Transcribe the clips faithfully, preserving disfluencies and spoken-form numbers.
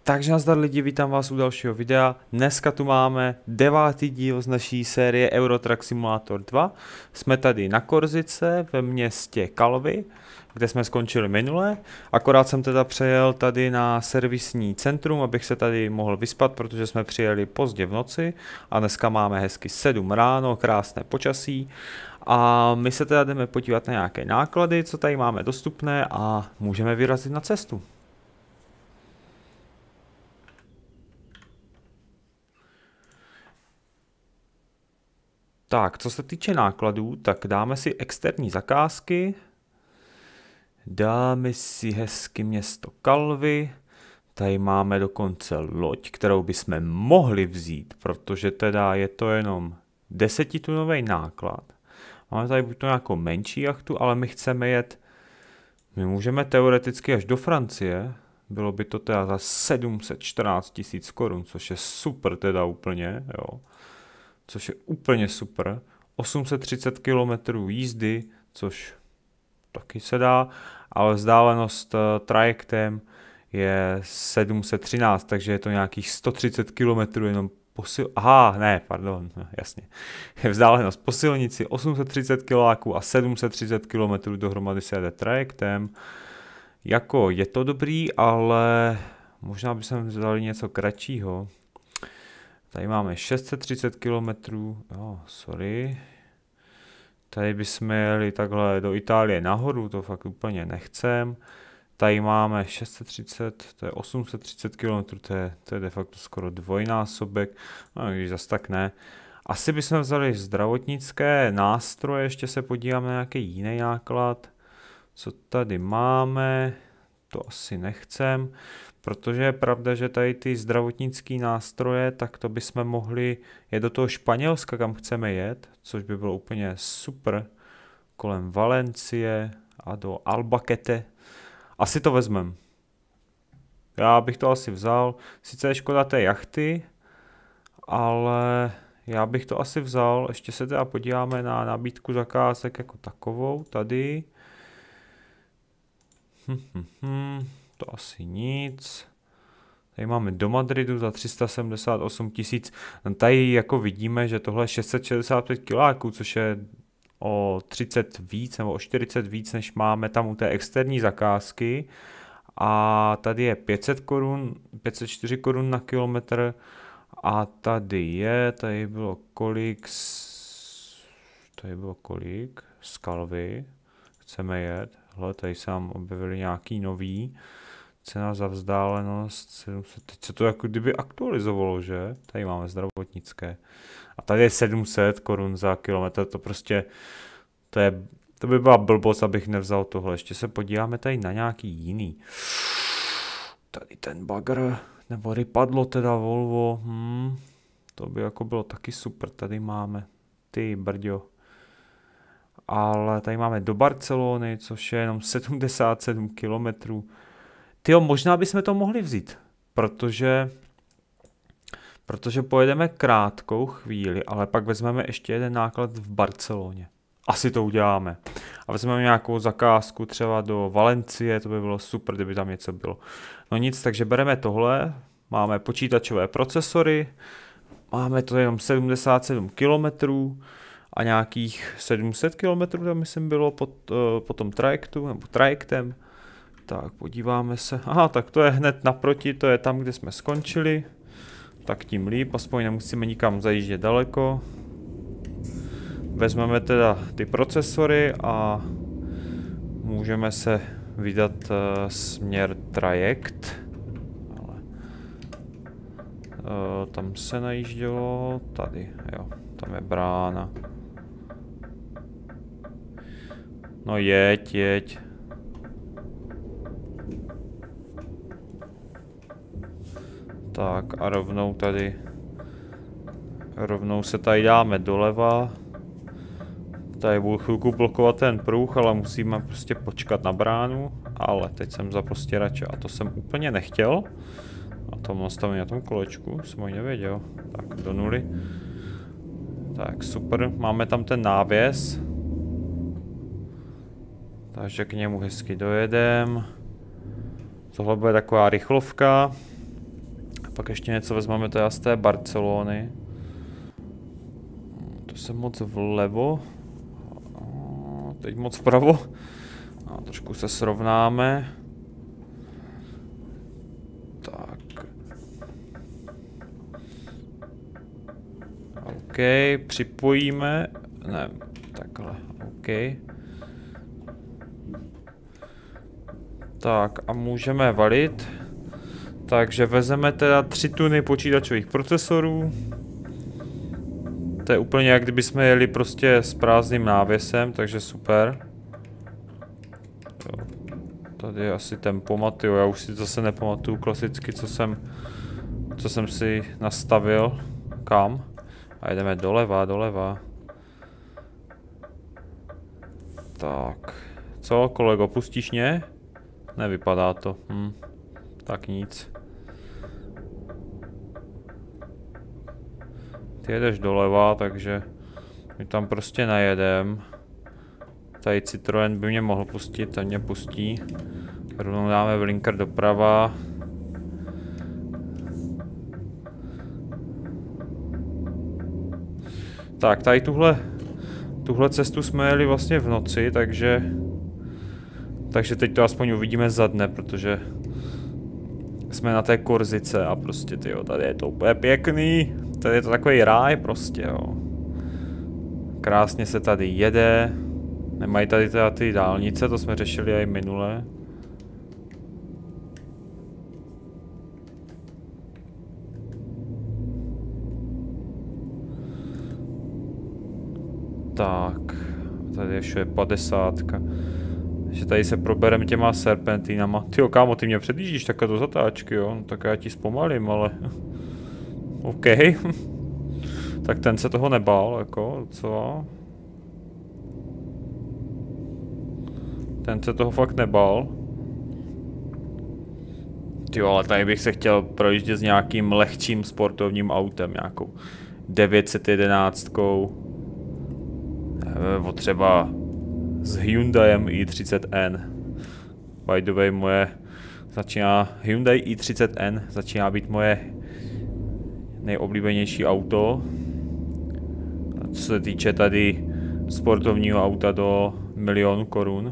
Takže nazdar lidi, vítám vás u dalšího videa. Dneska tu máme devátý díl z naší série Euro Truck Simulator dva. Jsme tady na Korsice ve městě Calvi, kde jsme skončili minule. Akorát jsem teda přejel tady na servisní centrum, abych se tady mohl vyspat, protože jsme přijeli pozdě v noci a dneska máme hezky sedm ráno, krásné počasí. A my se teda jdeme podívat na nějaké náklady, co tady máme dostupné a můžeme vyrazit na cestu. Tak, co se týče nákladů, tak dáme si externí zakázky. Dáme si hezky město Calvi. Tady máme dokonce loď, kterou bychom mohli vzít, protože teda je to jenom desetitunový náklad. Máme tady buď to nějakou menší jachtu, ale my chceme jet, my můžeme teoreticky až do Francie. Bylo by to teda za sedm set čtrnáct tisíc korun, což je super teda úplně, jo. Což je úplně super. osm set třicet kilometrů jízdy, což taky se dá, ale vzdálenost uh, trajektem je sedm set třináct, takže je to nějakých sto třicet kilometrů jenom posil... Aha, ne, pardon, no, jasně. Je vzdálenost po silnici osm set třicet kiláků a sedm set třicet kilometrů dohromady se jede trajektem. Jako je to dobrý, ale možná bychom vzali něco kratšího. Tady máme šest set třicet kilometrů, jo, sorry. Tady bychom jeli takhle do Itálie nahoru, to fakt úplně nechcem. Tady máme šest set třicet, to je osm set třicet kilometrů, to je, to je de facto skoro dvojnásobek, no když zas tak ne. Asi bychom vzali zdravotnické nástroje, ještě se podíváme na nějaký jiný náklad. Co tady máme, to asi nechcem. Protože je pravda, že tady ty zdravotnické nástroje, tak to bychom mohli jet do toho Španělska, kam chceme jet, což by bylo úplně super, kolem Valencie a do Albacete. Asi to vezmem. Já bych to asi vzal, sice je škoda té jachty, ale já bych to asi vzal. Ještě se teda podíváme na nabídku zakázek jako takovou, tady. Hm, hm, hm. To asi nic. Tady máme do Madridu za tři sta sedmdesát osm tisíc. Tady jako vidíme, že tohle je šest set šedesát pět kiláků, což je o třicet víc nebo o čtyřicet víc, než máme tam u té externí zakázky. A tady je pět set korun, pět set čtyři korun na kilometr. A tady je, tady bylo kolik, tady bylo kolik, z Calvi. Chceme jet. Hle, tady se nám objevili nějaký nový. Cena za vzdálenost sedm set, teď se to jako kdyby aktualizovalo, že? Tady máme zdravotnické. A tady je sedm set korun za kilometr, to prostě, to je, to by byla blbost, abych nevzal tohle. Ještě se podíváme tady na nějaký jiný. Tady ten bagr, nebo rypadlo teda Volvo, hmm, to by jako bylo taky super, tady máme, ty brďo. Ale tady máme do Barcelony, což je jenom sedmdesát sedm kilometrů. Tyjo, možná bychom to mohli vzít, protože, protože pojedeme krátkou chvíli, ale pak vezmeme ještě jeden náklad v Barceloně. Asi to uděláme. A vezmeme nějakou zakázku třeba do Valencie, to by bylo super, kdyby tam něco bylo. No nic, takže bereme tohle, máme počítačové procesory, máme to jenom sedmdesát sedm kilometrů a nějakých sedm set kilometrů tam myslím bylo pod, uh, po tom trajektu, nebo trajektem. Tak, podíváme se. Aha, tak to je hned naproti, to je tam, kde jsme skončili. Tak tím líp, aspoň nemusíme nikam zajíždět daleko. Vezmeme teda ty procesory a můžeme se vydat uh, směr trajekt. Ale, uh, tam se najíždělo, tady, jo, tam je brána. No jeď, jeď. Tak a rovnou tady, rovnou se tady dáme doleva. Tady budu chvilku blokovat ten pruh, ale musíme prostě počkat na bránu. Ale teď jsem za postěrače a to jsem úplně nechtěl. A to nastavím na tom kolečku, jsem ho nevěděl. Tak do nuly. Tak super, máme tam ten návěs. Takže k němu hezky dojedem. Tohle bude taková rychlovka. Pak ještě něco vezmeme teda z té Barcelony. To jsem moc vlevo. Teď moc vpravo. A trošku se srovnáme. Tak. OK, připojíme. Ne, takhle. OK. Tak a můžeme valit. Takže vezmeme teda tři tuny počítačových procesorů. To je úplně jak kdyby jsme jeli prostě s prázdným návěsem, takže super. Jo. Tady je asi tempomat, jo, já už si zase nepamatuju klasicky, co jsem, co jsem si nastavil, kam. A jdeme doleva, doleva. Tak, co kolego, pustíš mě? Nevypadá to, hm. Tak nic. Ty jedeš doleva, takže my tam prostě najedem. Tady Citroen by mě mohl pustit, ten mě pustí. Rovnou dáme blinker doprava. Tak, tady tuhle, tuhle cestu jsme jeli vlastně v noci, takže... Takže teď to aspoň uvidíme za dne, protože... Jsme na té Korzice a prostě tyjo, tady je to úplně pěkný. Tady je to takový ráj prostě, jo. Krásně se tady jede. Nemají tady teda ty dálnice, to jsme řešili i minule. Tak, tady ještě je padesátka. Že tady se probereme těma serpentínama. Tyjo, kámo, ty mě předjíždíš takhle do zatáčky, jo? No, tak já ti zpomalím, ale... OK. Tak ten se toho nebál, jako, docela. Ten se toho fakt nebál. Tyjo, ale tady bych se chtěl projíždět s nějakým lehčím sportovním autem, nějakou devět set jedenáct. Nebo třeba s Hyundaiem i třicet N. By the way, moje začíná, Hyundai i třicet N začíná být moje nejoblíbenější auto. A co se týče tady sportovního auta do milionu korun.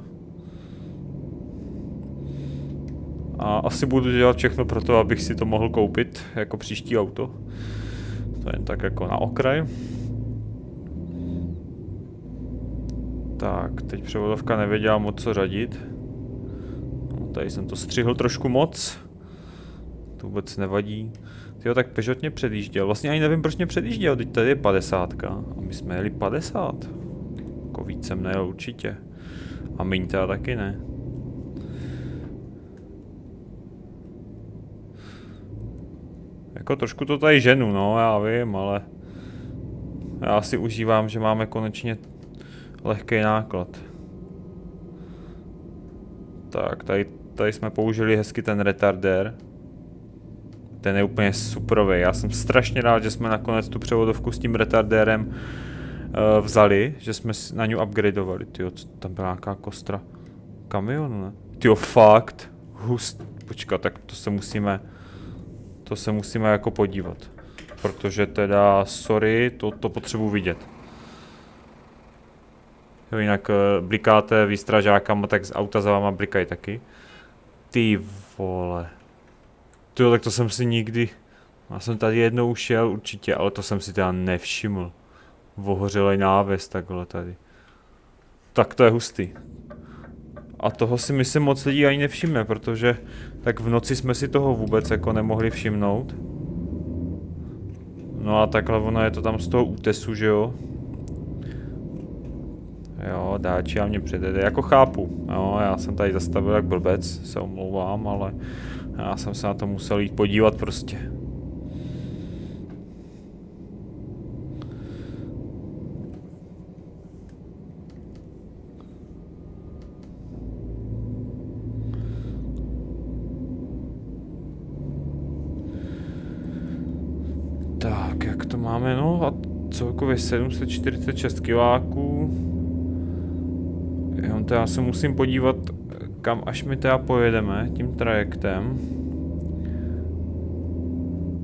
A asi budu dělat všechno pro to, abych si to mohl koupit jako příští auto. To jen tak jako na okraj. Tak, teď převodovka nevěděla moc co řadit. No, tady jsem to střihl trošku moc. To vůbec nevadí. Tyjo, tak Peugeot mě předjížděl. Vlastně ani nevím, proč mě předjížděl. Teď tady je padesátka. A my jsme jeli padesát. Jako víc jsem nejel určitě. A míň teda taky ne. Jako trošku to tady ženu, no, já vím, ale... Já si užívám, že máme konečně lehký náklad. Tak, tady, tady jsme použili hezky ten retardér. Ten je úplně superový. Já jsem strašně rád, že jsme nakonec tu převodovku s tím retardérem uh, vzali, že jsme na ní upgradeovali. Tyjo, tam byla nějaká kostra kamionu, ne? Tyjo, fakt. Hust. Počkat, tak to se musíme... To se musíme jako podívat. Protože teda, sorry, to, to potřebuji vidět. Jo, jinak uh, blikáte výstražákama, tak z auta za váma blikají taky. Ty vole. Tyjo, tak to jsem si nikdy... Já jsem tady jednou ušel určitě, ale to jsem si teda nevšiml. Vohořelej návěs takhle tady. Tak to je hustý. A toho si myslím moc lidí ani nevšimne, protože tak v noci jsme si toho vůbec jako nemohli všimnout. No a takhle ono je to tam z toho útesu, že jo? Jo, dáči a mě předjede, jako chápu. Jo, já jsem tady zastavil jak blbec, se omlouvám, ale já jsem se na to musel jít podívat prostě. Tak, jak to máme, no a celkově sedm set čtyřicet šest kiláků. Jo, to já se musím podívat, kam až my teda pojedeme tím trajektem.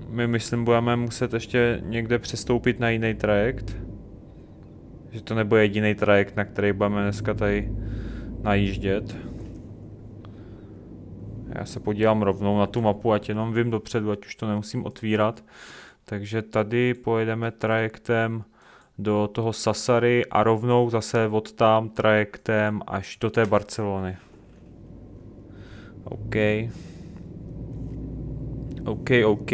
my myslím budeme muset ještě někde přestoupit na jiný trajekt. Že to nebude jediný trajekt, na který budeme dneska tady najíždět. Já se podívám rovnou na tu mapu, ať jenom vím dopředu, ať už to nemusím otvírat. Takže tady pojedeme trajektem do toho Sassari a rovnou zase od tam trajektem až do té Barcelony. OK. OK, OK.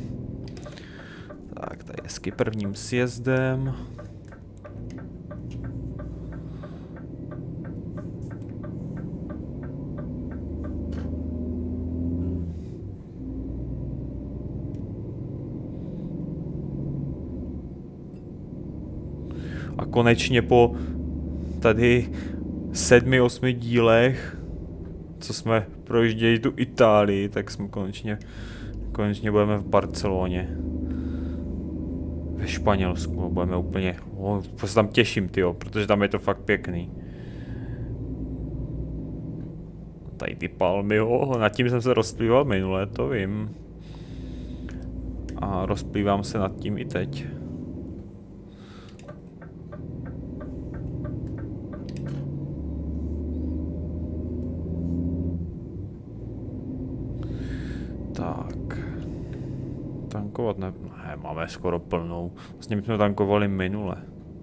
Tak, tady hezky prvním sjezdem. A konečně po tady sedmi, osmi dílech, co jsme projížděli tu Itálii, tak jsme konečně, konečně budeme v Barceloně. Ve Španělsku, budeme úplně, oh, se tam těším, tyjo, protože tam je to fakt pěkný. Tady ty palmy, oh, nad tím jsem se rozplýval minule, to vím. A rozplývám se nad tím i teď. Tak. Tankovat ne... ne, máme skoro plnou. Vlastně my jsme tankovali minule.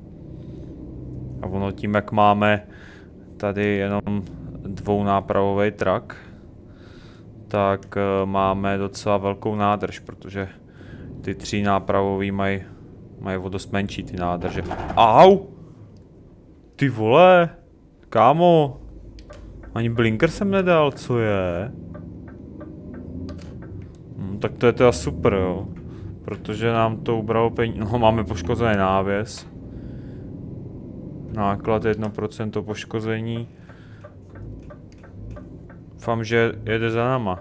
A ono tím, jak máme tady jenom dvounápravový trak, tak uh, máme docela velkou nádrž, protože ty tři nápravový mají mají o dost menší ty nádrže. Au! Ty vole! Kámo! Ani blinker jsem nedal, co je? Hm, tak to je teda super, jo. Protože nám to ubralo peníze. No, máme poškozený návěs. Náklad jedno procento poškození. Doufám, že jede za náma.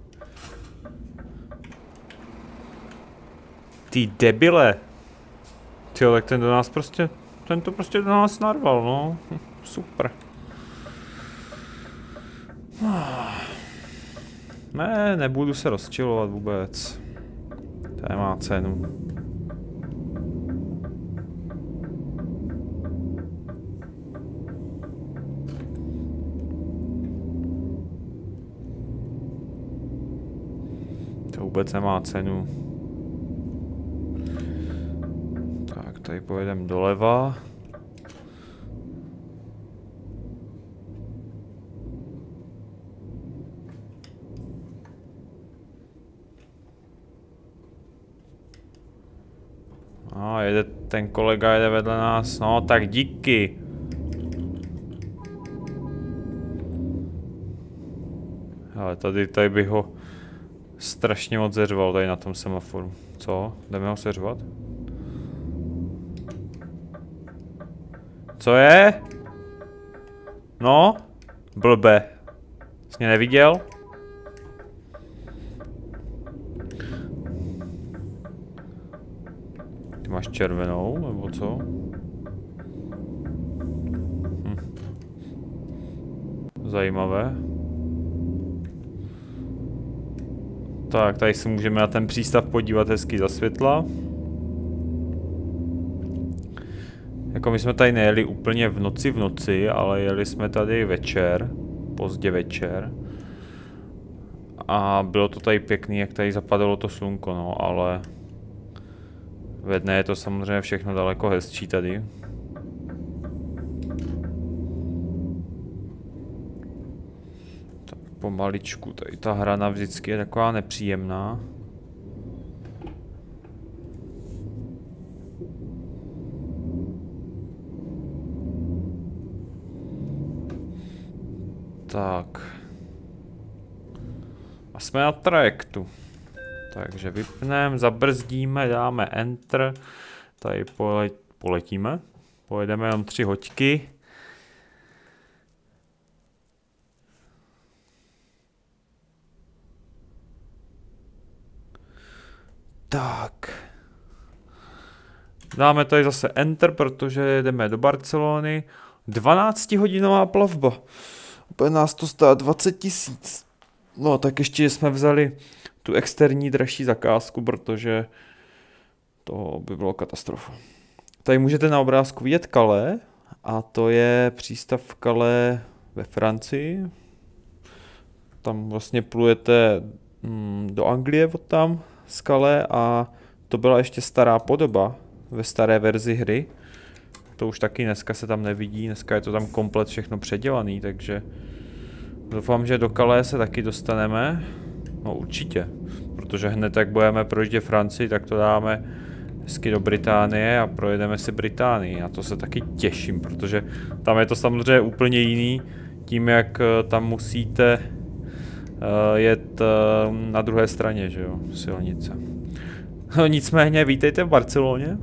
Ty debile. Tyjo, tak ten do nás prostě, ten to prostě do nás narval, no. Hm, super. Ne, nebudu se rozčilovat vůbec. To nemá cenu. To vůbec nemá cenu. Tak, tady pojedeme doleva. No, jede, ten kolega jede vedle nás, no tak díky. Ale tady, tady bych ho strašně moc zeřval tady na tom semaforu. Co? Jdeme ho seřvat? Co je? No? Blbe. Jsi mě neviděl? Ty máš červenou, nebo co? Hm. Zajímavé. Tak, tady se můžeme na ten přístav podívat hezky za světla. Jako my jsme tady nejeli úplně v noci v noci, ale jeli jsme tady večer, pozdě večer. A bylo to tady pěkný, jak tady zapadalo to slunko, no, ale ve dne je to samozřejmě všechno daleko hezčí tady. Tak pomaličku, tady ta hrana vždycky je taková nepříjemná. Tak. A jsme na trajektu. Takže vypneme, zabrzdíme, dáme Enter. Tady pole, poletíme. Pojedeme jenom tři hoďky. Tak. Dáme tady zase Enter, protože jedeme do Barcelony. dvanáctihodinová plavba. Bude nás to stát dvacet tisíc. No tak ještě jsme vzali tu externí dražší zakázku, protože to by bylo katastrofa. Tady můžete na obrázku vidět Calais a to je přístav Calais ve Francii. Tam vlastně plujete mm, do Anglie od tam z Calais a to byla ještě stará podoba ve staré verzi hry. To už taky dneska se tam nevidí, dneska je to tam komplet všechno předělaný, takže doufám, že do Calais se taky dostaneme. No určitě, protože hned jak budeme projíždět Francii, tak to dáme hezky do Británie a projedeme si Británii. A to se taky těším, protože tam je to samozřejmě úplně jiný, tím jak tam musíte uh, jet uh, na druhé straně, že jo, silnice. No, nicméně, vítejte v Barceloně.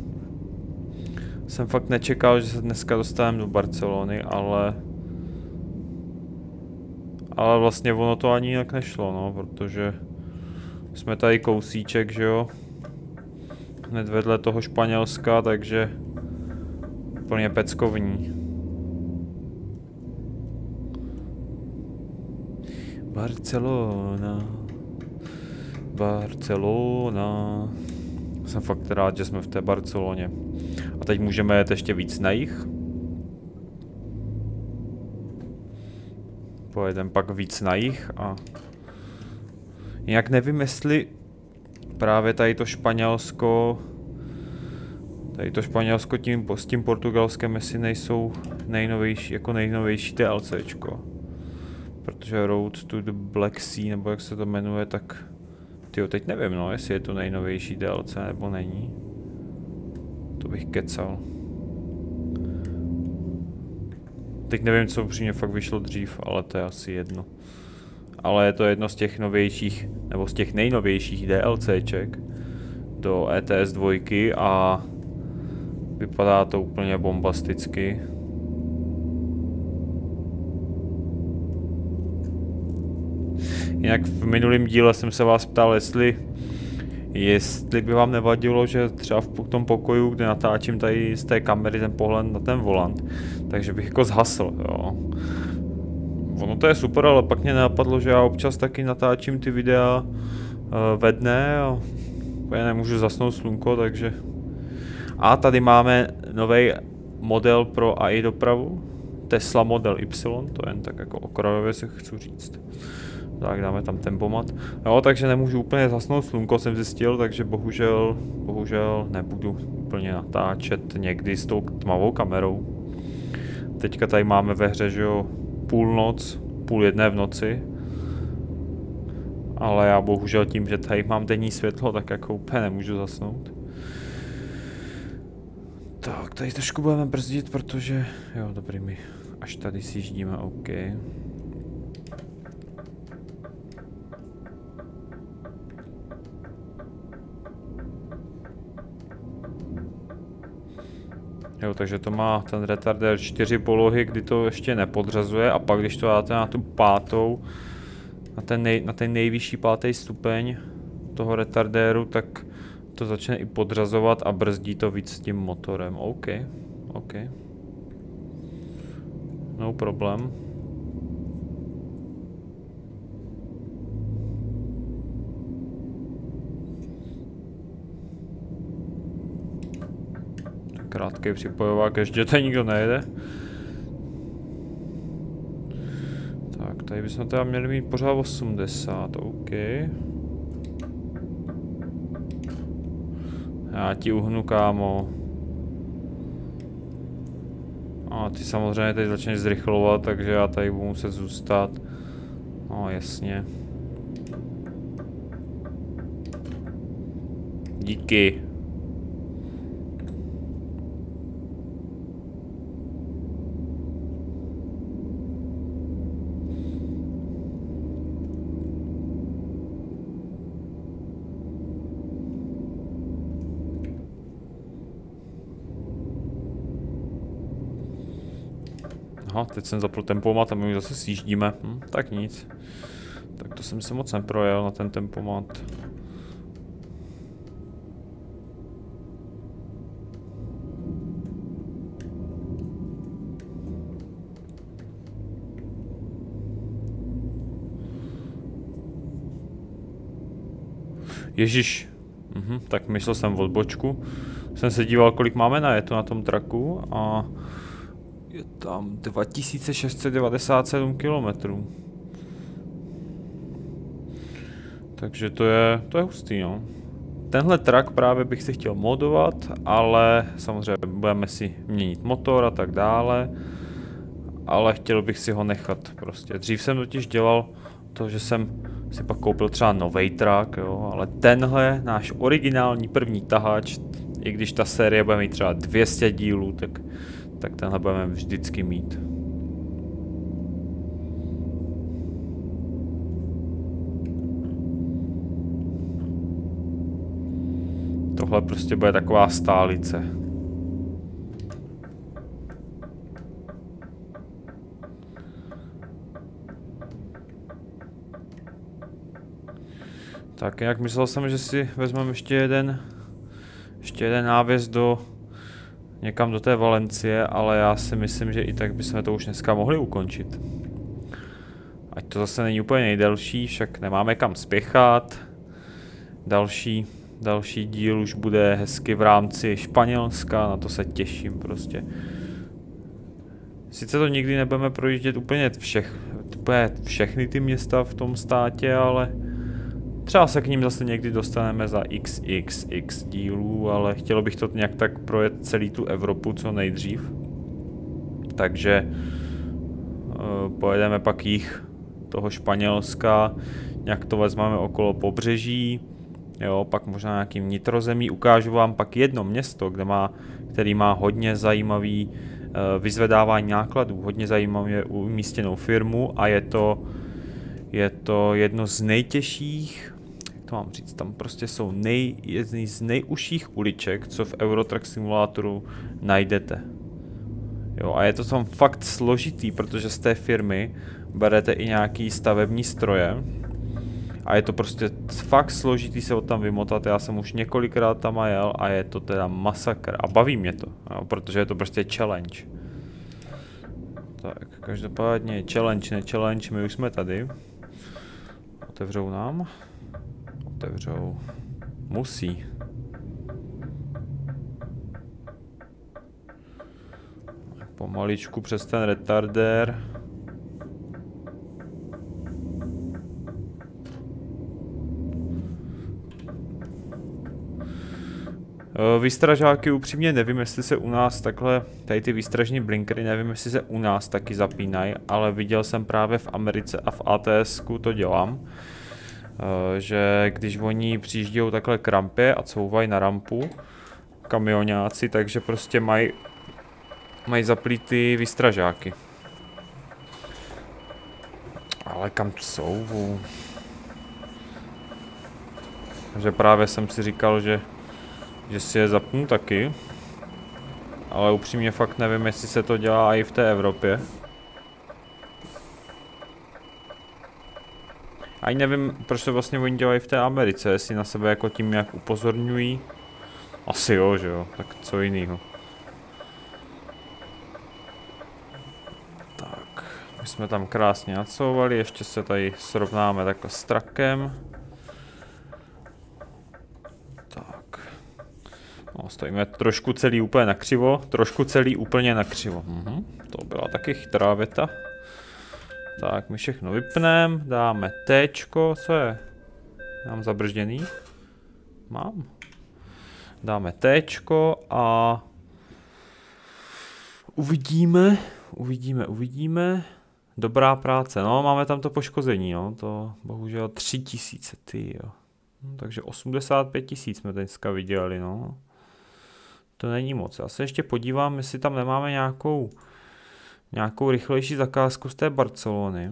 Jsem fakt nečekal, že se dneska dostaneme do Barcelony, ale... Ale vlastně ono to ani jinak nešlo, no, protože jsme tady kousíček, že jo. Hned vedle toho Španělska, takže úplně peckovní. Barcelona, Barcelona. Jsem fakt rád, že jsme v té Barceloně. A teď můžeme jet ještě víc na jih. Pojedeme pak víc na jih a... Jinak nevím, jestli právě tady to Španělsko... Tady to Španělsko tím, s tím Portugalskem, jestli nejsou nejnovější, jako nejnovější DLCčko. Protože Road to the Black Sea, nebo jak se to jmenuje, tak... Tyjo, teď nevím, no, jestli je to nejnovější D L C, nebo není. To bych kecal. Teď nevím, co upřímně fakt vyšlo dřív, ale to je asi jedno. Ale je to jedno z těch novějších, nebo z těch nejnovějších DLCček do E T S dva a vypadá to úplně bombasticky. Jinak v minulém díle jsem se vás ptal, jestli, jestli by vám nevadilo, že třeba v tom pokoju, kde natáčím tady z té kamery ten pohled na ten volant, takže bych jako zhasl, jo. Ono to je super, ale pak mě napadlo, že já občas taky natáčím ty videa uh, ve dne a já nemůžu zasnout slunko, takže... A tady máme nový model pro A I dopravu, Tesla Model Y, to jen tak jako okrajově si chci říct. Tak dáme tam tempomat. Jo, takže nemůžu úplně zasnout slunko, jsem zjistil, takže bohužel, bohužel nebudu úplně natáčet někdy s tou tmavou kamerou. Teďka tady máme ve hře, že jo, půlnoc, půl jedné v noci. Ale já bohužel tím, že tady mám denní světlo, tak jako úplně nemůžu zasnout. Tak, tady trošku budeme brzdit, protože, jo, dobrý, my až tady si jíždíme, OK. Jo, takže to má ten retardér čtyři polohy, kdy to ještě nepodřazuje a pak když to dáte na tu pátou, na ten, nej, na ten nejvyšší pátý stupeň toho retardéru, tak to začne i podřazovat a brzdí to víc s tím motorem. OK, OK. No problém. Krátký připojovák, ještě tady nikdo nejede. Tak, tady bychom teda měli mít pořád osmdesát, OK. Já ti uhnu, kámo. A ty samozřejmě teď začneš zrychlovat, takže já tady budu muset zůstat. No jasně. Díky. Aha, teď jsem zapl tempomat a my už zase sjíždíme. Hm, tak nic. Tak to jsem se moc neprojel na ten tempomat. Ježíš, mhm, tak myslel jsem odbočku. Jsem se díval, kolik máme na jetu na tom traku a je tam dva tisíce šest set devadesát sedm kilometrů. Takže to je, to je hustý, no. Tenhle trak právě bych si chtěl modovat, ale samozřejmě budeme si měnit motor a tak dále. Ale chtěl bych si ho nechat prostě. Dřív jsem totiž dělal to, že jsem si pak koupil třeba novej trak, jo, ale tenhle náš originální první tahač, i když ta série bude mít třeba dvě stě dílů, tak, tak tenhle budeme vždycky mít. Tohle prostě bude taková stálice. Tak jak myslel jsem, že si vezmeme ještě jeden, ještě jeden návěs do někam do té Valencie, ale já si myslím, že i tak bychom to už dneska mohli ukončit. Ať to zase není úplně nejdelší, však nemáme kam spěchat. Další, další díl už bude hezky v rámci Španělska, na to se těším prostě. Sice to nikdy nebudeme projíždět úplně všech, úplně všechny ty města v tom státě, ale třeba se k ním zase někdy dostaneme za iks iks iks dílů, ale chtělo bych to nějak tak projet celý tu Evropu co nejdřív. Takže uh, pojedeme pak jich toho Španělska, nějak to vezmeme okolo pobřeží, jo, pak možná nějaký vnitrozemí. Ukážu vám pak jedno město, kde má, který má hodně zajímavý uh, vyzvedávání nákladů, hodně zajímavě umístěnou firmu a je to, je to jedno z nejtěžších, jak to mám říct, tam prostě jsou nej, jedny z nejužších uliček, co v Euro Truck Simulatoru najdete. Jo, a je to tam fakt složitý, protože z té firmy berete i nějaký stavební stroje. A je to prostě fakt složitý se od tam vymotat, já jsem už několikrát tam jel a je to teda masakr. A baví mě to, jo, protože je to prostě challenge. Tak, každopádně challenge, ne challenge, my už jsme tady. Otevřou nám. Otevřou. Musí. Pomaličku přes ten retardér. Výstražáky upřímně nevím, jestli se u nás takhle, tady ty výstražní blinkery, nevím, jestli se u nás taky zapínají, ale viděl jsem právě v Americe a v A T S ku to dělám, že když oni přijíždějí takhle k rampě a couvají na rampu, kamionáci, takže prostě mají mají zaplý ty výstražáky. Ale kam jsou? Takže právě jsem si říkal, že že si je zapnu taky, ale upřímně fakt nevím, jestli se to dělá i v té Evropě. Ani nevím, proč to vlastně oni dělají v té Americe, jestli na sebe jako tím jak upozorňují. Asi jo, že jo, tak co jinýho. Tak, my jsme tam krásně nacouvali, ještě se tady srovnáme takhle s trakem. No, stojíme trošku celý úplně nakřivo, trošku celý úplně nakřivo. Mhm, to byla taky chytrá věta. Tak, my všechno vypneme, dáme téčko, co je? Mám zabržděný? Mám. Dáme téčko a uvidíme, uvidíme, uvidíme. Dobrá práce, no, máme tam to poškození, no, to bohužel tři tisíce, ty jo. No, takže osmdesát pět tisíc jsme dneska viděli, no. To není moc. Já se ještě podívám, jestli tam nemáme nějakou, nějakou rychlejší zakázku z té Barcelony.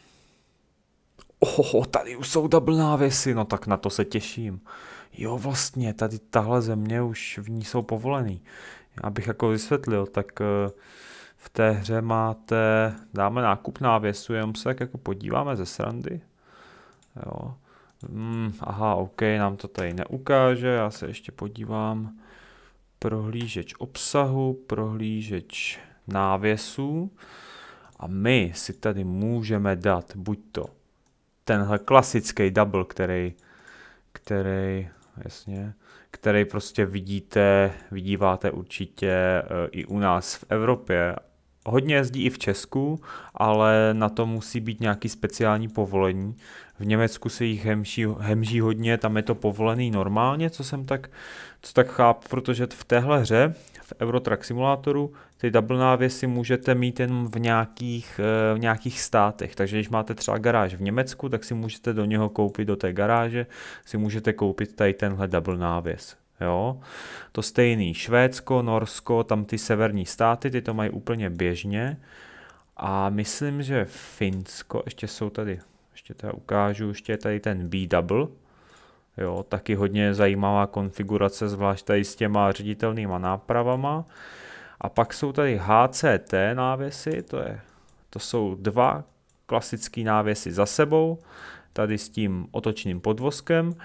Oho, tady už jsou double návěsy, no tak na to se těším. Jo, vlastně, tady tahle země už v ní jsou povolený. Já bych jako vysvětlil, tak v té hře máte, dáme nákup návěsu, jenom se tak jako podíváme ze srandy. Jo. Hmm, aha, OK, nám to tady neukáže, já se ještě podívám. Prohlížeč obsahu, prohlížeč návěsů a my si tady můžeme dát buď to tenhle klasický double, který, který, jasně, který prostě vidíte, vidíváte určitě uh, i u nás v Evropě. Hodně jezdí i v Česku, ale na to musí být nějaký speciální povolení. V Německu se jich hemží, hemží hodně, tam je to povolený normálně, co jsem tak, co tak chápu, protože v téhle hře, v Euro Truck Simulatoru, ty double návěsy můžete mít jen v nějakých, v nějakých státech. Takže když máte třeba garáž v Německu, tak si můžete do něho koupit, do té garáže, si můžete koupit tady tenhle double návěs. Jo? To stejný Švédsko, Norsko, tam ty severní státy, ty to mají úplně běžně. A myslím, že Finsko, ještě jsou tady, ještě teda ukážu, ještě je tady ten B-double. Jo, taky hodně zajímavá konfigurace, zvlášť tady s těma ředitelnýma nápravama. A pak jsou tady H C T návěsy, to, je, to jsou dva klasické návěsy za sebou, tady s tím otočným podvozkem.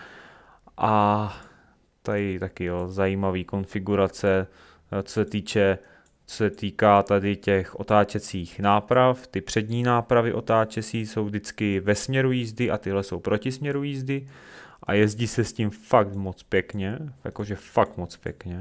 A tady taky jo, zajímavý konfigurace, co se týče, co se týká tady těch otáčecích náprav. Ty přední nápravy otáčecí jsou vždycky ve směru jízdy a tyhle jsou proti směru jízdy. A jezdí se s tím fakt moc pěkně, jakože fakt moc pěkně.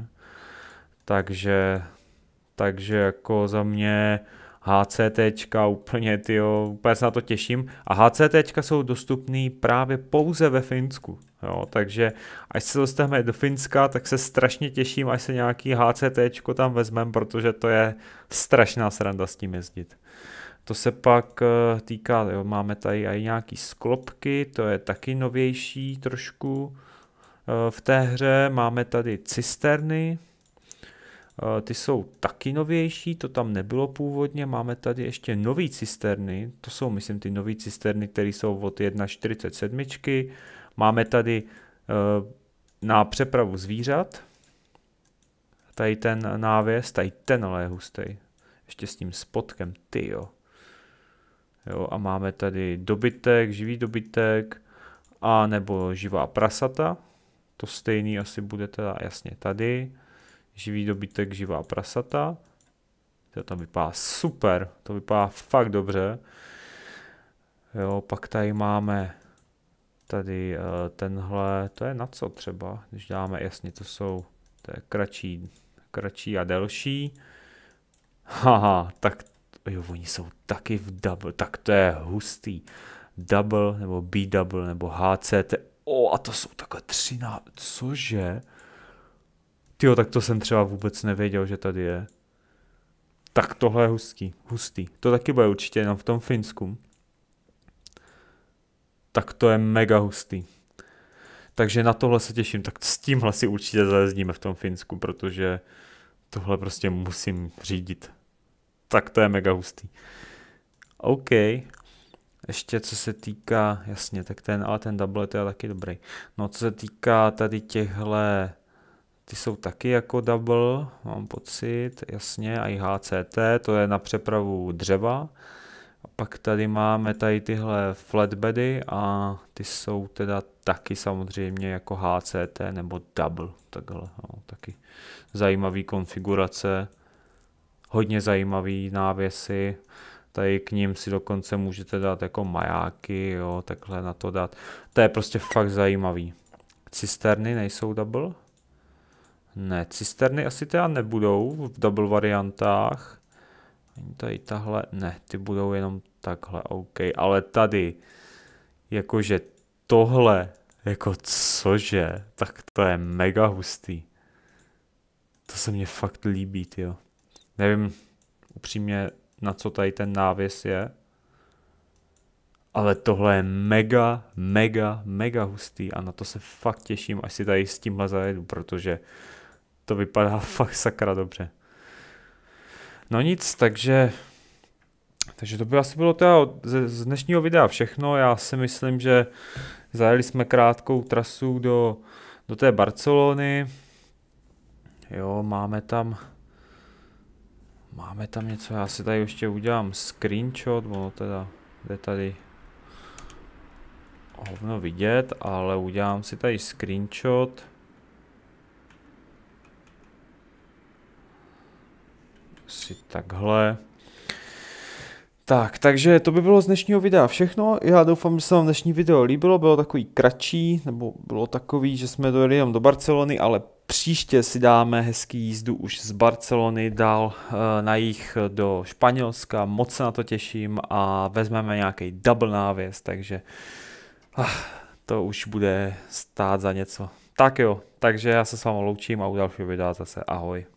Takže, takže jako za mě HCTčka úplně, tyjo, úplně se na to těším. A HCTčka jsou dostupný právě pouze ve Finsku. Jo, takže až se dostaneme do Finska, tak se strašně těším, až se nějaký HCTčko tam vezmeme, protože to je strašná sranda s tím jezdit. To se pak uh, týká, jo, máme tady i nějaký sklopky, to je taky novější trošku uh, v té hře. Máme tady cisterny, uh, ty jsou taky novější, to tam nebylo původně. Máme tady ještě nový cisterny, to jsou myslím ty nový cisterny, které jsou od jedna čtyřicet sedm. Máme tady uh, na přepravu zvířat, tady ten návěs, tady tenhle je hustý, ještě s tím spodkem, tyjo. Jo, a máme tady dobytek, živý dobytek, a nebo živá prasata. To stejný asi bude teda jasně tady. Živý dobytek, živá prasata. To tam vypadá super, to vypadá fakt dobře. Jo, pak tady máme tady uh, tenhle, to je na co třeba, když dáme, jasně, to jsou, to je kratší, kratší a delší. Haha, tak jo, oni jsou taky v double, tak to je hustý. Double, nebo B-double, nebo H C T. O, a to jsou takhle tři na... Cože? Tyjo, tak to jsem třeba vůbec nevěděl, že tady je. Tak tohle je hustý, hustý. To taky bude určitě jenom v tom Finsku. Tak to je mega hustý. Takže na tohle se těším, tak s tímhle si určitě zajezdíme v tom Finsku, protože tohle prostě musím řídit. Tak to je mega hustý. OK. Ještě co se týká, jasně, tak ten, ale ten double to je taky dobrý. No co se týká tady těchhle, ty jsou taky jako double, mám pocit, jasně, a i H C T, to je na přepravu dřeva. A pak tady máme tady tyhle flatbedy a ty jsou teda taky samozřejmě jako H C T nebo double, takhle, no, taky zajímavý konfigurace. Hodně zajímavý návěsy, tady k ním si dokonce můžete dát jako majáky, jo, takhle na to dát. To je prostě fakt zajímavý. Cisterny nejsou double? Ne, cisterny asi teda nebudou v double variantách. Tady tahle, ne, ty budou jenom takhle, OK, ale tady, jakože tohle, jako cože, tak to je mega hustý. To se mně fakt líbí, tyjo. Nevím upřímně, na co tady ten návěs je, ale tohle je mega, mega, mega hustý a na to se fakt těším, až si tady s tímhle zajedu, protože to vypadá fakt sakra dobře. No nic, takže, takže to by asi bylo teda z, z dnešního videa všechno. Já si myslím, že zajeli jsme krátkou trasu do, do té Barcelony. Jo, máme tam... Máme tam něco, já si tady ještě udělám screenshot, ono teda jde tady hovno vidět, ale udělám si tady screenshot. Si takhle. Tak, takže to by bylo z dnešního videa všechno. Já doufám, že se vám dnešní video líbilo, bylo takový kratší, nebo bylo takový, že jsme dojeli jenom do Barcelony, ale příště si dáme hezký jízdu už z Barcelony dál na jih do Španělska, moc se na to těším a vezmeme nějaký double návěs, takže ah, to už bude stát za něco. Tak jo, takže já se s vámi loučím a u dalšího videa zase ahoj.